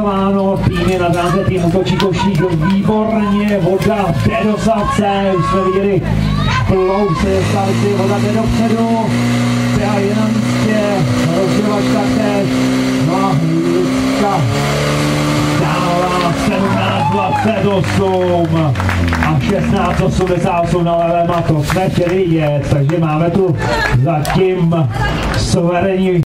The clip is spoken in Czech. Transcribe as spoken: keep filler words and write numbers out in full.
nastartováno, týmy na dánce, tým útočí Košík výborně, voda jde do Slavce, už jsme viděli šplousy Slavci, voda jde dopředu, P A je na místě, rozdělovačka tež, no a Lucka dává sedmnáct dvacet osm a šestnáct osmdesát osm na levém a to jsme chtěli vidět, takže máme tu zatím suverénní